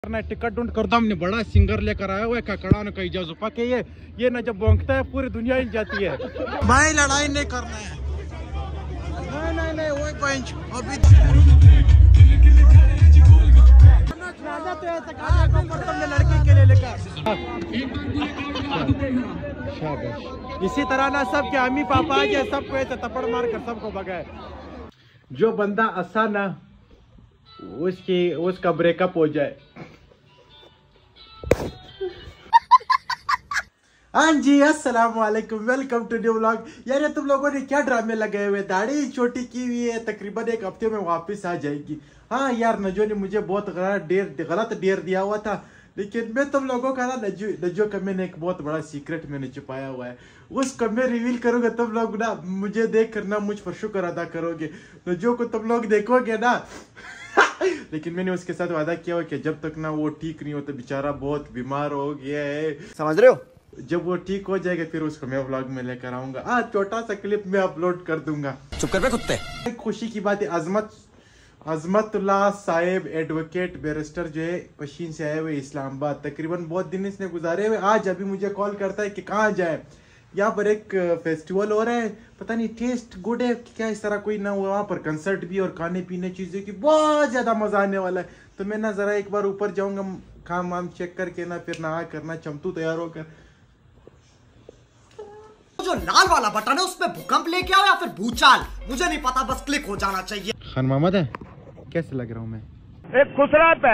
Ticket ढूंढ कर दो। हमने बड़ा सिंगर लेकर आया हुआ है ककड़ा ने कई जाजुपा के ये ना जब भौंकता है पूरी दुनिया ही जाती है। भाई लड़ाई नहीं करना है। नहीं वो पंच अभी तो ऐसा तुमने लड़की के लिए लेकर इसी तरह ना सब के अम्मी पापा आ जाए सबको ऐसे थप्पड़ मार कर सबको भगाए। जो बंदा आसान ना उसका ब्रेकअप हो जाए। हाँ जी अस्सलाम वालेकुम, वेलकम टू न्यू व्लॉग। यार तुम लोगों ने क्या ड्रामे लगाए हुए, दाढ़ी छोटी की हुई है, तकरीबन एक हफ्ते में वापस आ जाएगी। हाँ यार नजो ने मुझे बहुत गलत डेर दिया हुआ था, लेकिन मैं तुम लोगों का ना नजो का मैंने एक बहुत बड़ा सीक्रेट मैंने छुपाया हुआ है, उसको मैं रिवील करूंगा। तुम लोग ना मुझे देख कर ना मुझ पर शुक्र अदा करोगे। नजो को तुम लोग देखोगे ना लेकिन मैंने उसके साथ वादा किया हुआ कि जब तक ना वो ठीक नहीं होता, बेचारा बहुत बीमार हो गया है, समझ रहे हो। जब वो ठीक हो जाएगा फिर उसको मैं व्लॉग में लेकर आऊंगा। हाँ छोटा सा क्लिप मैं अपलोड कर दूंगा। चुप कर बे कुत्ते। खुशी की बात है, अजमतुल्लाह साहिब एडवोकेट बैरिस्टर जो है पशीन से आए हुए इस्लामाबाद, तकरीबन बहुत दिन इसने गुजारे हुए। आज अभी मुझे कॉल करता है कि कहाँ जाए, यहाँ पर एक फेस्टिवल हो रहा है, पता नहीं टेस्ट गुड है क्या, इस तरह कोई ना, वहाँ पर कंसर्ट भी और खाने पीने चीजें की बहुत ज्यादा मजा आने वाला है। तो मैं ना जरा एक बार ऊपर जाऊंगा, काम वाम चेक करके ना फिर नहा करना चमतू तैयार होकर। जो लाल वाला बटन है उसमें भूकंप लेके आओ या फिर भूचाल, मुझे नहीं पता, बस क्लिक हो जाना चाहिए। खान मोहम्मद है, कैसे लग रहा हूँ मैं? एक खुसरा पे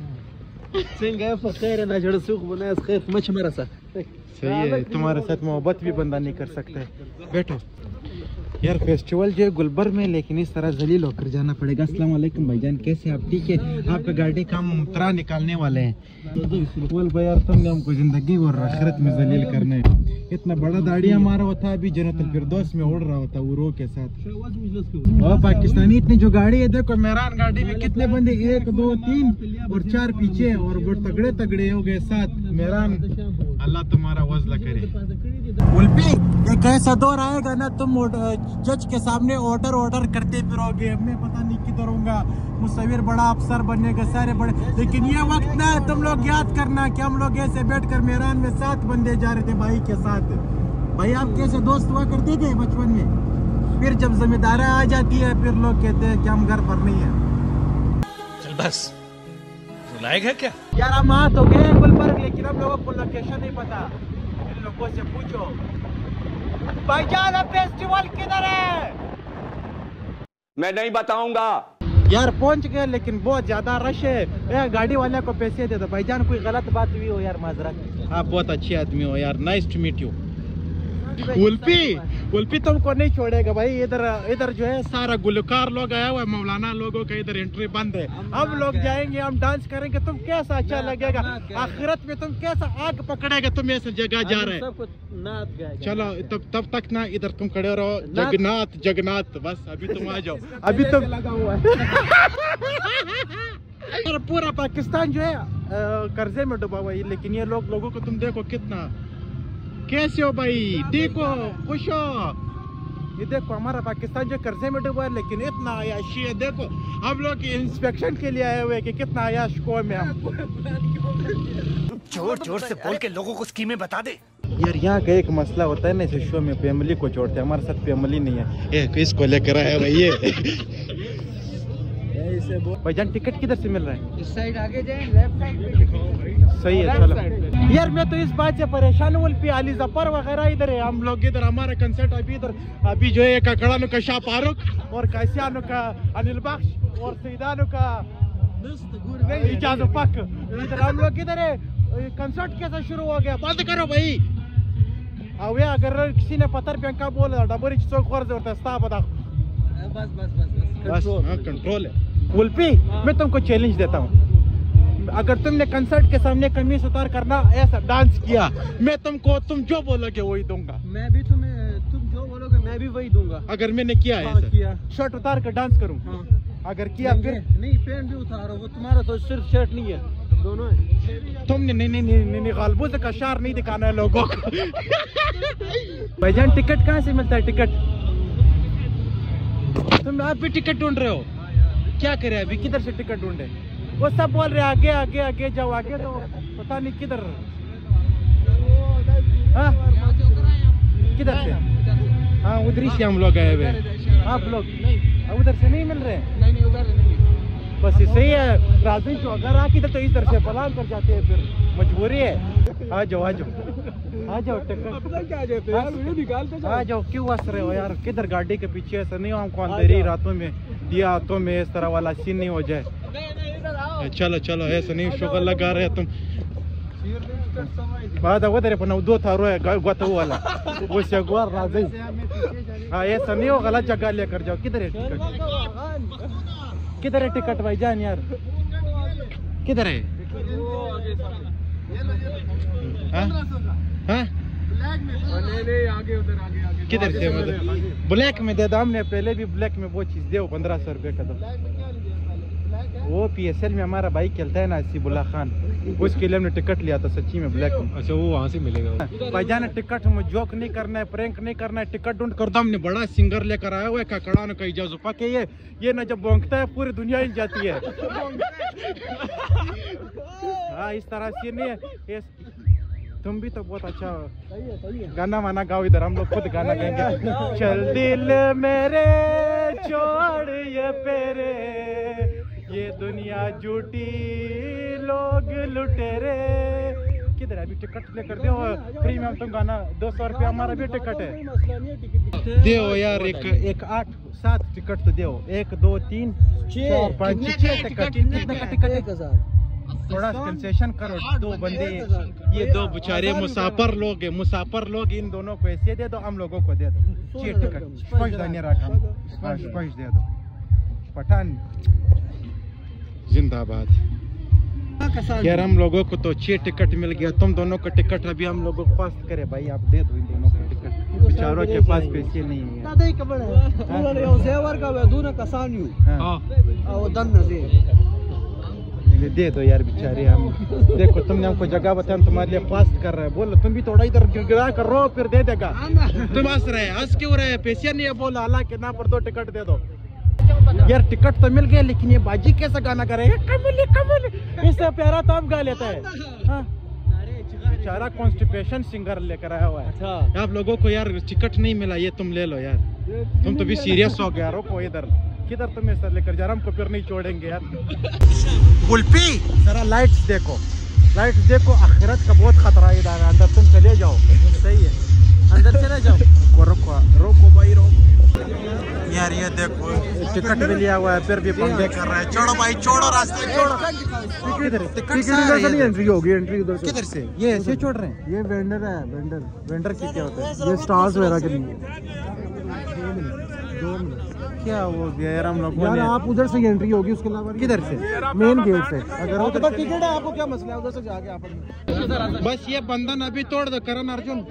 सही है, तुम्हारे साथ मोहब्बत भी बंदा नहीं कर सकता है। बैठो यार, फेस्टिवल जो है गुलबर्ग में, लेकिन इस तरह जलील होकर जाना पड़ेगा। अस्सलाम वालेकुम भाईजान, कैसे आप? ठीक है, आपका गाड़ी का हम उतरा निकालने वाले हैं। भाई यार तुमने हमको जिंदगी और आखिरत में जलील करना है। इतना बड़ा दाढ़ी हमारा होता, अभी जन्नतुल फिरदौस में उड़ रहा होता उरो के साथ। और पाकिस्तानी इतनी जो गाड़ी है, देखो मेहरान गाड़ी में कितने बंदे, 1 2 3 और 4 पीछे, और वो तगड़े तगड़े हो गए 7 मेहरान। अल्लाह तुम्हारा वज़ला करे। उल्फी एक ऐसा दौर आएगा ना, तुम जज के सामने ऑर्डर करते फिरोगे। मैं पता नहीं किधर होऊंगा, मुसविर बड़ा अफसर बनेगा, सारे बड़े। लेकिन ये वक्त ना तुम लोग याद करना कि हम लोग ऐसे बैठकर मेहरान में 7 बंदे जा रहे थे भाई के साथ। भाई आप कैसे दोस्त हुआ करते थे बचपन में, फिर जब जिम्मेदारी आ जाती है फिर लोग कहते हैं कि हम घर पर नहीं है। चल बस लायक है क्या यार? हम आ तो गए गुलबर्ग, लेकिन हम लोगों को लोकेशन नहीं पता। इन लोगों से पूछो भाईजान अब फेस्टिवल किधर है? मैं नहीं बताऊंगा यार पहुंच गए, लेकिन बहुत ज्यादा रश है। गाड़ी वाले को पैसे दे दो भाईजान, कोई गलत बात हुई हो यार माजरत। आप बहुत अच्छे आदमी हो यार, nice to meet you. Wolfie तुमको नहीं छोड़ेगा भाई। इधर जो है सारा गुलकार लोग आया हुआ है, मौलाना लोगों का इधर एंट्री बंद है। हम लोग जाएंगे, हम डांस करेंगे, तुम कैसा अच्छा लगेगा। आखिरत में तुम कैसा आग पकड़ेगा, तुम ऐसा जगह जा रहे हैं। चलो तब तक ना इधर तुम खड़े रहो, जगन्नाथ बस अभी तुम आ जाओ। अभी तुम लगा हुआ है पूरा पाकिस्तान जो है कर्जे में डूबा हुआ है, लेकिन ये लोगों को तुम देखो कितना, कैसे हो भाई, देखो खुश हो। ये देखो हमारा पाकिस्तान जो कर्जे में डूबा है, लेकिन इतना आयाशी है। देखो हम लोग इंस्पेक्शन के लिए आए हुए कि कितना आयाश कौम है हम। जोर से बोल के लोगों को स्कीमें बता दे। यार यहाँ का एक मसला होता है ना, इस शो में फैमिली को छोड़ते हैं, हमारे साथ फैमिली नहीं है। इसको लेकर आया भाई भाईजान टिकट किधर से मिल रहा है? इस साइड आगे जाएं, लेफ्ट साइड पे। सही है चलो। यार मैं तो इस बात से परेशान हूँ, अली जफर वगैरह इधर है, हम लोग इधर, हमारा कंसर्ट अभी जो है ककड़ानु का शाह फारूक और कैसियानु का अनिल बख्श और सईदानु का इजाज़ पक, इधर हम लोग इधर है। कंसर्ट कैसा शुरू हो गया? बंद करो भाई। अवे अगर किसी ने पत्थर फेंका बोला डबरी चौक बस कंट्रोल है। उल्फी मैं तुमको चैलेंज देता हूँ, अगर तुमने कंसर्ट के सामने कमीज उतार करना ऐसा डांस किया, मैं तुम जो बोलोगे वही दूंगा। मैं भी तुम जो बोलोगे मैं भी वही दूंगा। अगर मैंने किया है किया, शर्ट उतार कर डांस करूँ? अगर किया फिर नहीं, पैंट भी उतारो, वो तुम्हारा तो सिर्फ शर्ट नहीं है, दोनों है। तुमने नहीं गालबूज का शार नहीं दिखाना है लोगों को। भाईजान टिकट कहाँ से मिलता है? टिकट तुम आप भी टिकट ढूंढ रहे हो, क्या करे अभी, किधर से टिकट ढूंढे? वो सब बोल रहे आगे आगे आगे जाओ, आगे तो पता नहीं किधर। हाँ किधर से? हाँ उधर से हम लोग आए हुए। आप लोग उधर से नहीं मिल रहे? नहीं उधर नहीं। बस सही है, राजू तो अगर आ किधर तो इधर से पलान कर जाते हैं, फिर मजबूरी है। आ जाओ आ जाओ आ जाओ, आ जाओ। क्यों हंस रहे हो यार? किधर गाड़ी के पीछे ऐसा नहीं हो, हमको अंधेरी रातों में दिया हाथों में इस तरह वाला सीन नहीं हो जाए। चलो चलो ऐसा नहीं शुगर लगा रहे तुम। बात वो तेरे पना दो थारो है गतो वाला वो शगवार राजू। हाँ ऐसा नहीं हो, गलत जगह लेकर जाओ। किधर है टिकट? किधर है टिकट भाईजान यार? किधर है? हाँ हाँ आगे उधर आगे किधर से? मतलब ब्लैक में दे दो, हमने पहले भी ब्लैक में वो चीज दे 1500 रुपये का। तो वो PSL में हमारा भाई खेलता है ना सिबुल्ला खान, उसके लिए हमने टिकट लिया था सच्ची में ब्लैक में। अच्छा वो वहाँ से मिलेगा भाईजान? टिकट में जोक नहीं करना है, प्रैंक नहीं करना है, टिकट ढूंढ कर दो। हमने बड़ा सिंगर लेकर आया हुआ है, ककड़ा न कहीं जाओ पाके। ये ना जब बोंगता है पूरी दुनिया ही जाती है। हाँ इस तरह से नहीं है। तुम भी तो बहुत अच्छा गाना वाना गाओ, इधर हम लोग खुद गाना गाएंगे। चल दिल मेरे छोड़ ये पेरे, ये दुनिया झूठी लोग लुटेरे। किधर है? अभी टिकट लेकर दो फ्री में, हम तुम गाना 200 रुपया हमारा भी टिकट है। दो यार एक 8 7 टिकट तो दो। 1 2 3 4 5 6 टिकट। कितने का टिकट? 1000। थोड़ा कंसेशन करो। 2 बंदे, ये 2 बेचारे मुसाफिर लोग हैं, मुसाफिर लोग, इन दोनों को ऐसे दे दो, हम लोगों को दे दो 6 टिकट। स्पष्ट दे दो। पठान जिंदाबाद यार। हम लोगों को तो 6 टिकट मिल गया, तुम दोनों को टिकट अभी हम लोगों को पास करे भाई। आप दे दो इन दोनों को टिकट, बेचारों के पास पैसे नहीं है। दे दो यार बेचारे। हम देखो तुमने हमको जगह बताया, हम तुम्हारे लिए फास्ट कर रहे हैं। बोलो तुम भी थोड़ा इधर गिरा कर रो, फिर दे देगा। तुम हंस रहे, हंस क्यों रहे? पैसे नहीं है बोला, अल्लाह के नाम पर 2 टिकट दे दो यार। टिकट तो मिल गया, लेकिन ये बाजी कैसा गाना करेगा? कमली कमली, इससे प्यारा तो अब गा लेता है। हाँ बेचारा कॉन्स्टिपेशन सिंगर लेकर आया हुआ है। आप लोगों को यार टिकट नहीं मिला, ये तुम ले लो यार। तुम तो भी सीरियस हो गया। रोको इधर, किधर तुम ऐसा लेकर जा रहा? हमको फिर नहीं छोड़ेंगे यार। गुल्फी जरा लाइट्स देखो, लाइट्स देखो। आखिरत का बहुत खतरा है इधर, अंदर तुम चले जाओ। सही है, अंदर चले जाओ। रोको रोको भाई रोको यार। ये देखो टिकट भी लिया हुआ है, फिर भी पंगे कर रहा है। छोड़ो भाई छोड़ो, रास्ते छोड़ो। किधर टिकट एंट्री होगी? एंट्री उधर से। किधर से? ये ऐसे छोड़ रहे हैं? ये वेंडर है। वेंडर की क्या होता है? ये स्टार्स वगैरह के लिए। 2 मिनट क्या हो गया यार? हम लोग यार आप उधर से एंट्री होगी, उसके अलावा किधर से? मेन गेट से। अगर उधर टिकट है आपको क्या मसला है? उधर से जाके आप बस ये बंधन अभी तोड़ दो करण अर्जुन।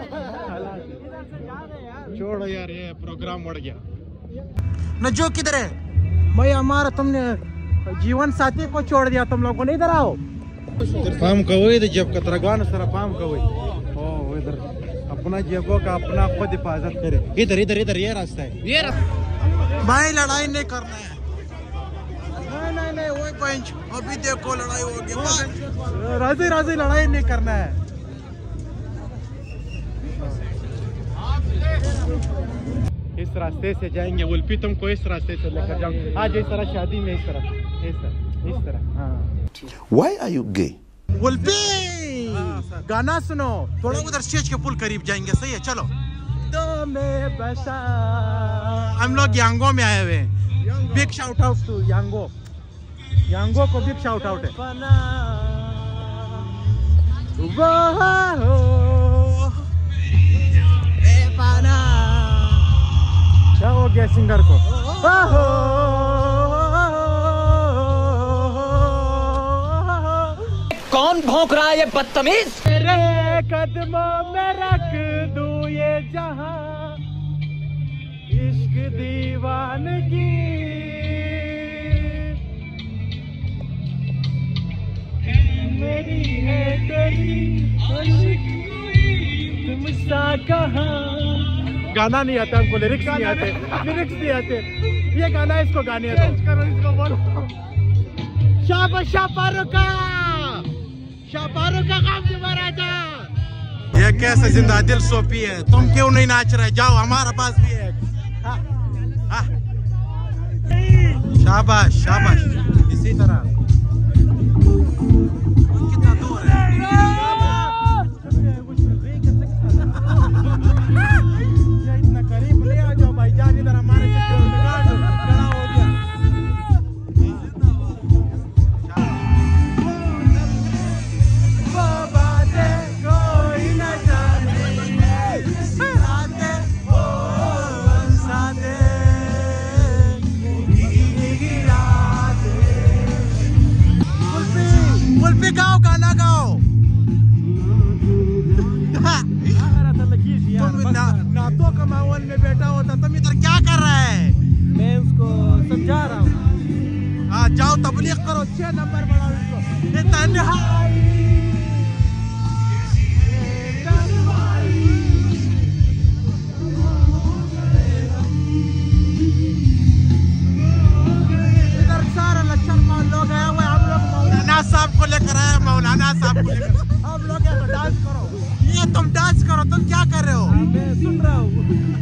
छोड़ो यार, ये प्रोग्राम बढ़ गया। नजो किधर है भाई? हमारा तुमने जीवन साथी को छोड़ दिया तुम लोगों ने। इधर आओ। पाम कवो इधर जब कतरगान सरा पाम कवो। ओ इधर अपना जेबों का अपना खुद हिफाजत करे। इधर इधर इधर ये रास्ता है, ये रास्ता। भाई लड़ाई नहीं करना है। नहीं वो पंच अभी देखो लड़ाई होगी। राजी लड़ाई नहीं करना है। इस रास्ते से जाएंगे। उल्फी तुमको इस रास्ते से लेकर जाऊंगा आज। इस तरह शादी में इस तरह। हाँ Why are you gay? उल्फी गाना सुनो थोड़ा। उधर स्टेज के पुल करीब जाएंगे। सही है चलो। तो मैं बसा, हम लोग यांगो में आए हुए हैं। Big shout out to Yango. Yango को बिग शाउट आउट है। क्या हो गया सिंगर को? कौन भौंक रहा है ये बदतमीज? तेरे कदमों में रख दूं ये जहां, इश्क दीवानगी मेरी है तेरी तुम सा कहां। गाना नहीं आता हमको, लिरिक्स नहीं आते। ये गाना इसको गाने आता। इसको बोलो शाहरुख का काम से महाराजा। ये कैसे जिंदा दिल सोपी है, तुम क्यों नहीं नाच रहे? जाओ, हमारा पास भी है। शाबाश शाबाश, इसी तरह। कितना दूर है? ये इतना करीब ले आ जाओ भाईजान, इधर हमारे खड़ा हो गया। गाओ, गाना गाओ। तुम नातों का माहौल में बैठा होता, तुम इधर क्या कर रहा है? मैं उसको समझा रहा हूँ। हाँ जाओ, तबलीग करो, 6 नंबर बढ़ाओ इसको। इधर सारा लक्षण लोग हैं, वो हम लोग मौलाना साहब को लेकर आए, मौलाना साहब को लेकर। हम लोग यहाँ डांस करो। ये तुम डांस करो, तुम क्या कर रहे हो? मैं सुन रहा हूँ।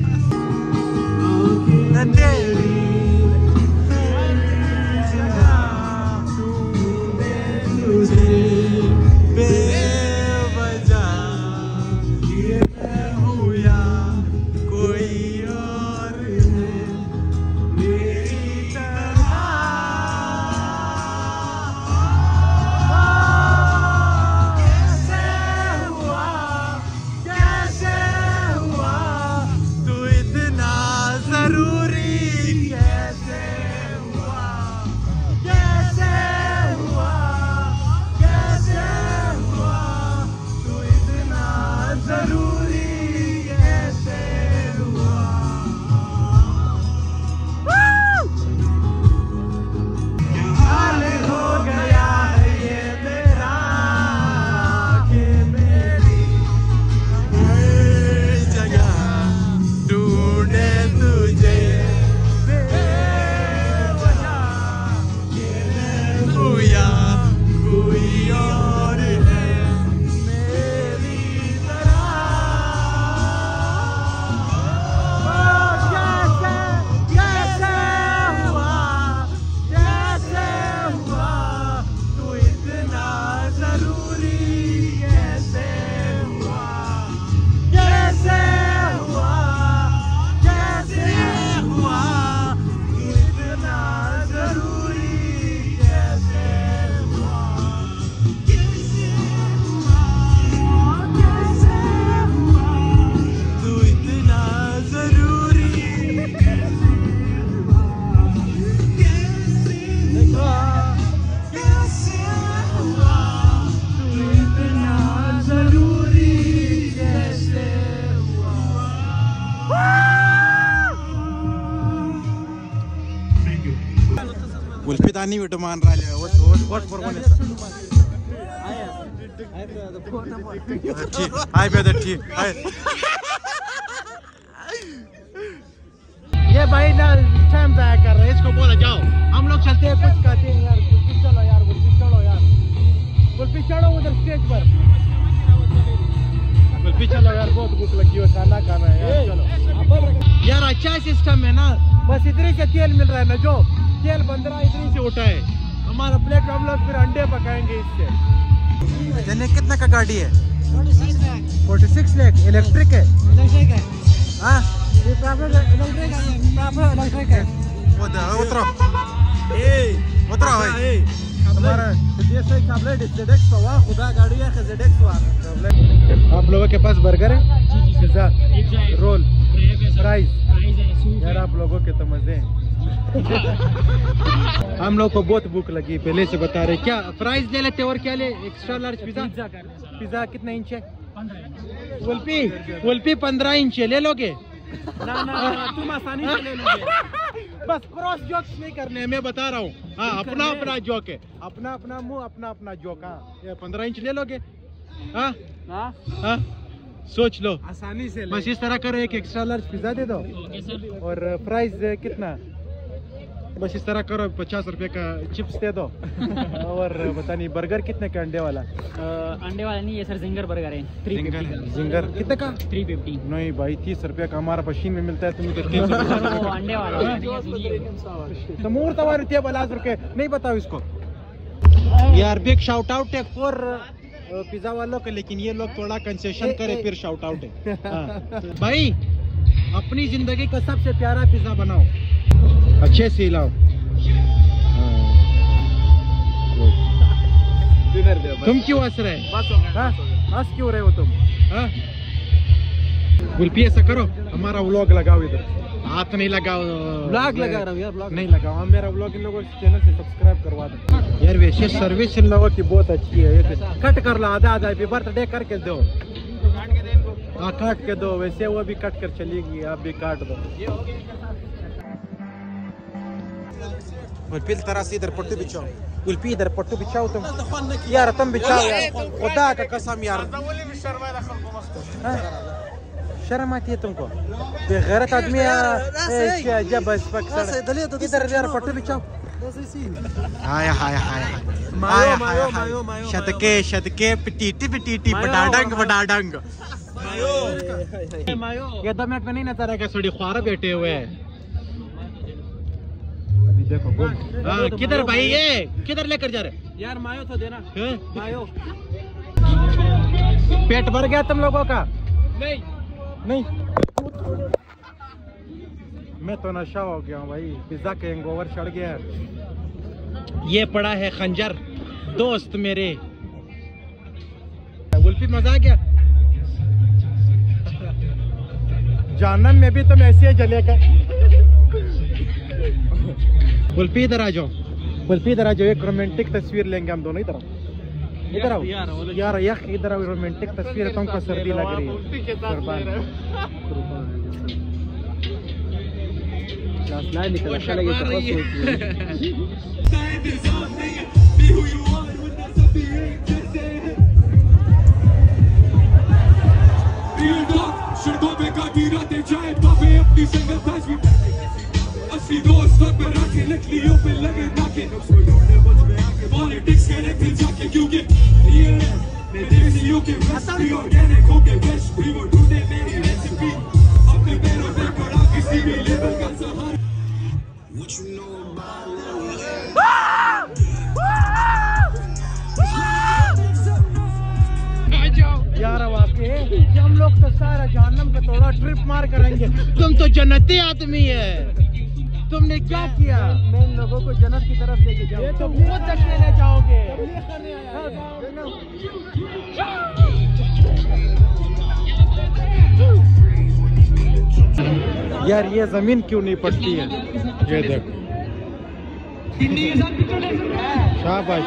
गुलफिदानी वीडियो मान राहिले वोट बरोबर हाय बेदर ठीक हाय। ये भाई ना टाइम जाया कर रहे हैं, इसको बोला जाओ हम लोग चलते हैं, कुछ कहते हैं यार। गुलफी चलो यार, गुलफी चलो यार, गुलफी चलो उधर स्टेज पर। गुलफी चलो यार, बहुत भूख लगी है, खाना खाना है यार। चलो यार, अच्छा सिस्टम है ना, बस इधर से तेल मिल रहा है ना, जो तेल बंद रहा है इधर से उठा है हमारा प्लेट, हम लोग फिर अंडे पकाएंगे इससे। जने कितना का गाड़ी है? 46 लाख। इलेक्ट्रिक है? इलेक्ट्रिक है। हाँ ये प्रॉपर इलेक्ट्रिक है। उतरो उतरो भाई, हमारा खुदा गाड़ी है ZX। आप लोगों के पास बर्गर है, पिज्जा, रोल, फ्राइज यार, आप लोगों के तो मजे हैं। हम लोग को बहुत भूख लगी, पहले से बता रहे। क्या फ्राइज ले लेते और क्या ले? Extra large pizza. पिज्जा कितना इंच है? वुल्फी 15 इंच है, ले लोगे? ना तुम आसानी से ले लोगे। बस क्रॉस जोक्स नहीं करने, मैं बता रहा हूँ। हाँ अपना अपना जोक है, अपना अपना मुंह, अपना अपना जोक। हाँ ये 15 इंच ले लोगे? हाँ हाँ सोच लो आसानी से। बस इस तरह करो, एक एक्स्ट्रा लार्ज पिज्जा दे दो और फ्राइज कितना? बस इस तरह करो, 50 रुपए का चिप्स दे दो और पता नहीं बर्गर कितने का अंडे वाला? अंडे वाला नहीं है सर, जिंगर बर्गर है 350 जिंगर कितने का? 350। नहीं भाई 30 रुपए का हमारा पशीन में मिलता है, तुम्हें तो 300 वो अंडे वाला तो मूर्त हमारे थे 50 रुपए नहीं बताओ इसको यार। बिग शाउट आउट है फॉर पिज्जा वालों के, लेकिन ये लोग थोड़ा कंसेशन करे फिर शाउट आउट है। भाई अपनी जिंदगी का सबसे प्यारा पिज्जा बनाओ, अच्छे से हिलाओ। तुम क्यों हंस रहे? हंस क्यों रहे हो तुम? गुलपी ऐसा करो, हमारा व्लॉग लगाओ इधर, हाथ नहीं लगाओ। ब्लॉग लगा रहा हूँ यार, ब्लॉग नहीं लगाओ, मेरा व्लॉग इन लोगों चैनल से सब्सक्राइब करवा दो यार। वैसे सर्विस इन लोगों की बहुत अच्छी है। कट कर लो आधा आधा, बर्थडे करके दो। हाँ काट के दो, वैसे वो भी कट कर चलेगी, आप भी काट दो। गुलपी तरह से इधर पट्टू बिछाओ, गुलपी इधर पट्टू बिछाओ तुम यार, तुम बिछाओ यार, खुदा का कसम यार। शर्म आती है तुमको? बेगैरत आदमी जब इधर यार पट्टू बिछाओ। हाय हाय हाय हाय, शतके शतके पिटीटी पिटीटी बडाडंग बडाडंग। ये 2 मिनट में नहीं नजर आएगा, थोड़ी ख्वारा बैठे हुए हैं। अभी देखो किधर भाई, ये किधर लेकर जा रहे यार? मायो तो देना मायो। पेट भर गया तुम लोगों का? नहीं मैं तो नशा हो गया हूँ भाई, पिज्जा के हैंगओवर चढ़ गया है। ये पड़ा है खंजर दोस्त मेरे। गुल्फी मजा आ गया? जहन्नम में भी तुम ऐसे ही जलेगा। गुल्फी इधर आ जाओ, गुल्फी इधर आ जाओ, एक रोमांटिक तस्वीर लेंगे हम दोनों। इधर आओ, इधर आओ यार, यख इधर आओ, रोमांटिक तस्वीर है। तुमको सर्दी लग रही है? सड़कों पे काटी रातें जाए बाबे अपनी संगत आज भी असली दोस्त पर रखे नकलियों पे लगे नाके पॉलिटिक्स करे फिर जाके क्योंकि ये मैं देसियों के बेस्ट भी ऑर्गेनिक हो के बेस्ट भी वो ढूंढे मेरी रेसिपी अपने पैरों पे खड़ा किसी भी लेवल का सहारा। What you know about यार वाकई हम लोग तो सारा जहन्नम का थोड़ा ट्रिप मार करेंगे। तुम तो जन्नती आदमी है, तुमने क्या किया? मैं इन लोगों को जन्नत की तरफ लेके जाऊंगा। ये तो बहुत अकेले जाओगे यार। ये जमीन क्यों नहीं पड़ती है? ये देखो, शाबाश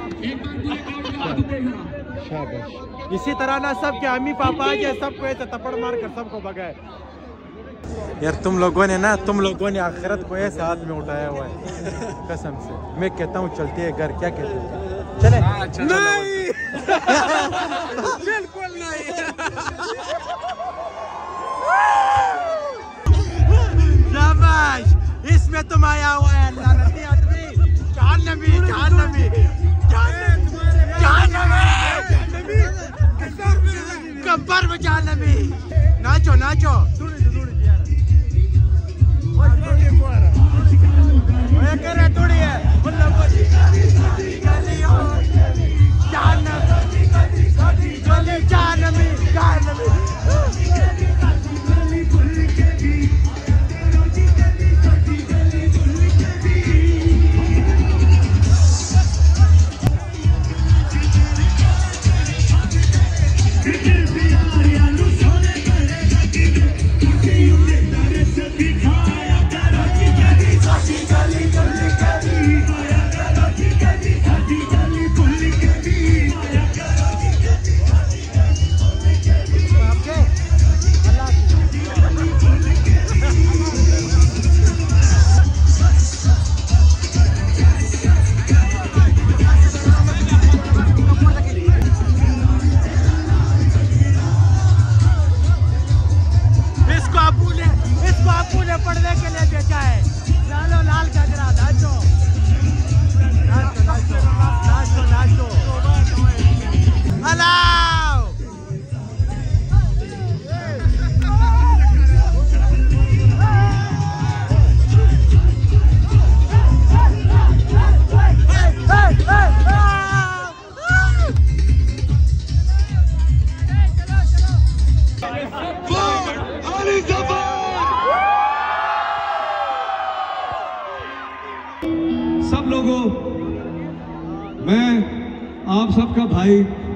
शाबाश। इसी तरह ना सब के अम्मी पापा आ जाए, सबको ऐसे थप्पड़ मार कर सबको भगाए। यार तुम लोगों ने आखिरत को ऐसे हाथ में उठाया हुआ है कसम से। मैं कहता हूँ चलते हैं घर, क्या कहते हो? चले? नहीं बिल्कुल नहीं। शाबाश, इसमें तुम आया हुआ है लानती आदमी। जहन्नमी जहन्नमी जहन्नमी गब्बर में जहन्नमी। नाचो नाचो करे थोड़ी है आपका भाई।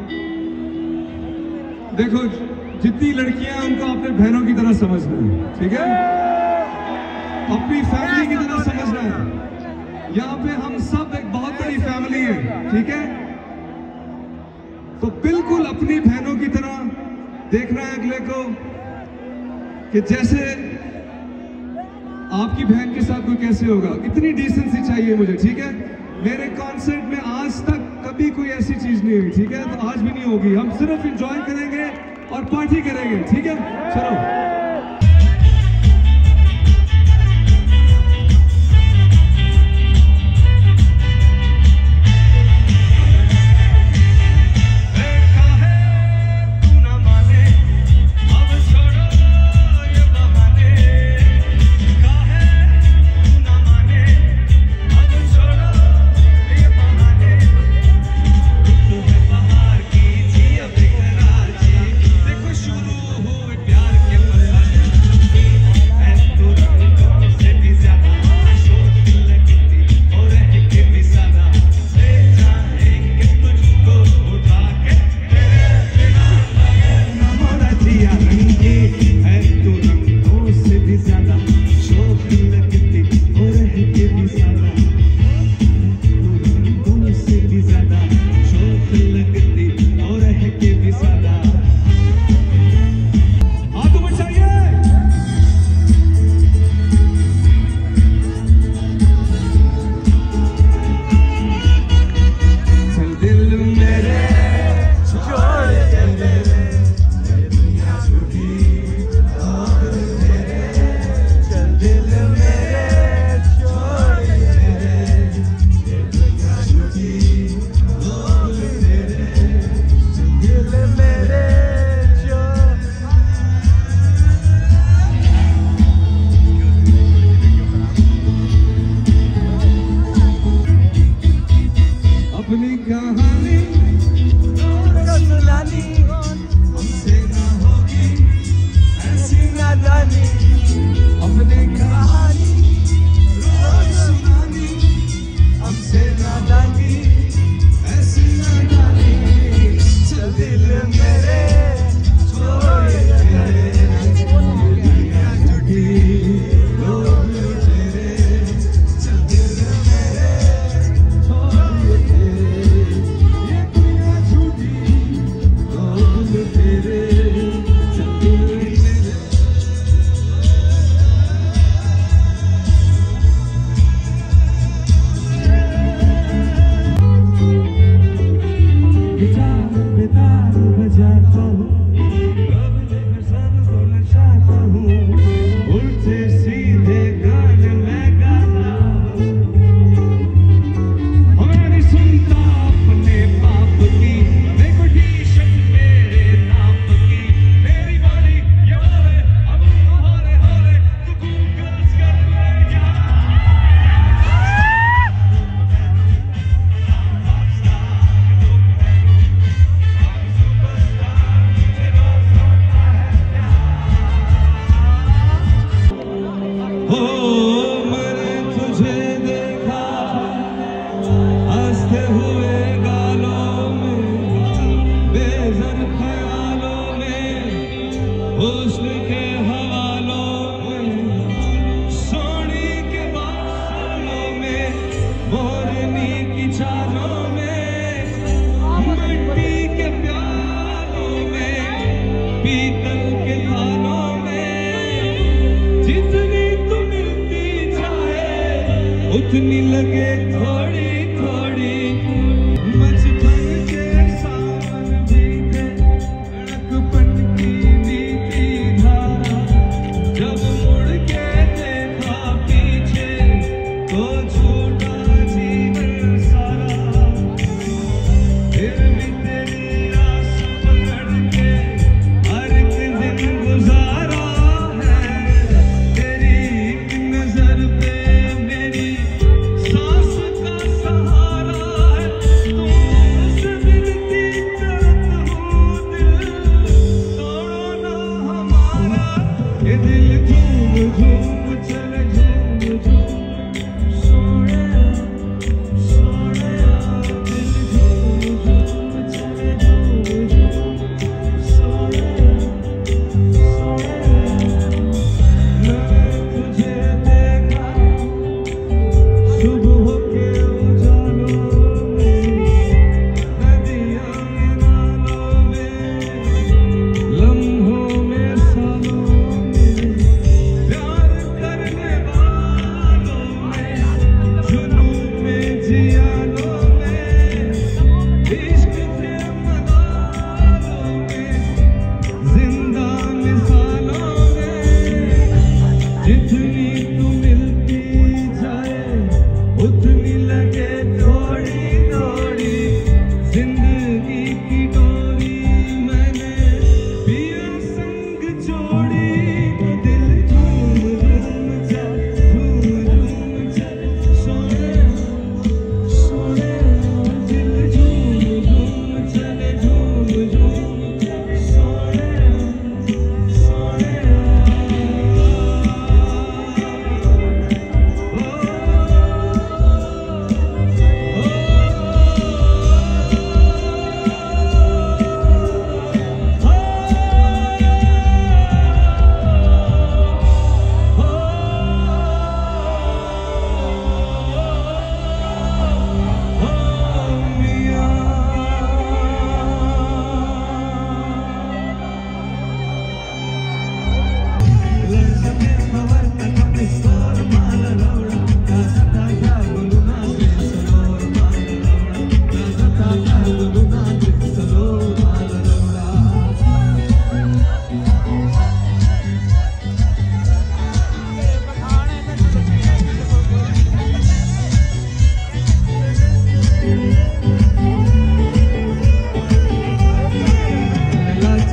देखो जितनी लड़कियां हैं उनको अपने बहनों की तरह समझना है, ठीक है? अपनी फैमिली की तरह समझना है। यहाँ पे हम सब एक बहुत बड़ी फैमिली है, ठीक है? तो बिल्कुल अपनी बहनों की तरह देखना है अगले को, कि जैसे आपकी बहन के साथ कोई कैसे होगा, इतनी डिसेंसी चाहिए मुझे, ठीक है? मेरे कॉन्सर्ट में आज तक कभी कोई ऐसी चीज नहीं हुई, ठीक है? तो आज भी नहीं होगी। हम सिर्फ एंजॉय करेंगे और पार्टी करेंगे, ठीक है? चलो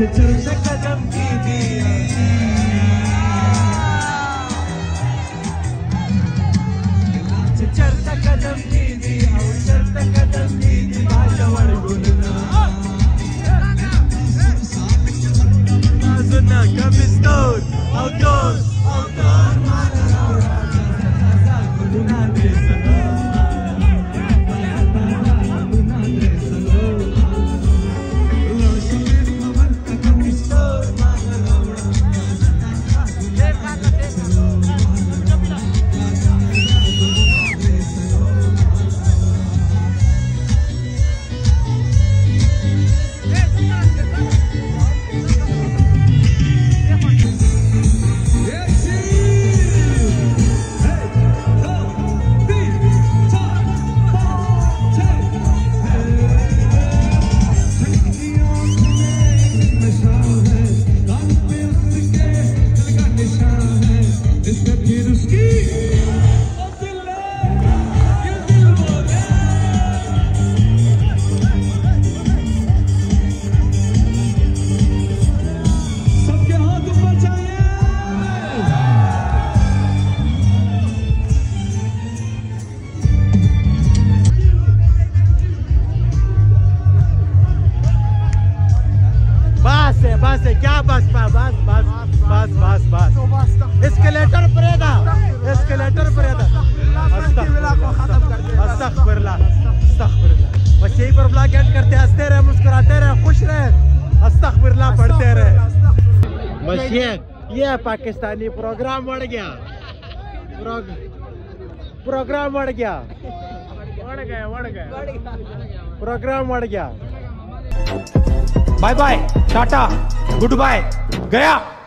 से चलते कदम कीजिए चलते कदम कीजिए चलते कदम कीजिए भाषावर गुनना सुनना कमिस्टोर आउटडोर आउटडोर माना राउडा गुनना दे सनो बस है क्या बस बस बस बस बस बस एस्केलेटर पर है ना एस्केलेटर पर है ना अस्तगफिरुल्लाह बस यही पर ब्लॉग एंड करते हंसते रहे मुस्कुराते रहे खुश रहे अस्तगफिरुल्लाह पढ़ते रहे बस ये पाकिस्तानी प्रोग्राम बढ़ गया प्रोग्राम बढ़ गया प्रोग्राम बढ़ गया bye bye tata good bye गया।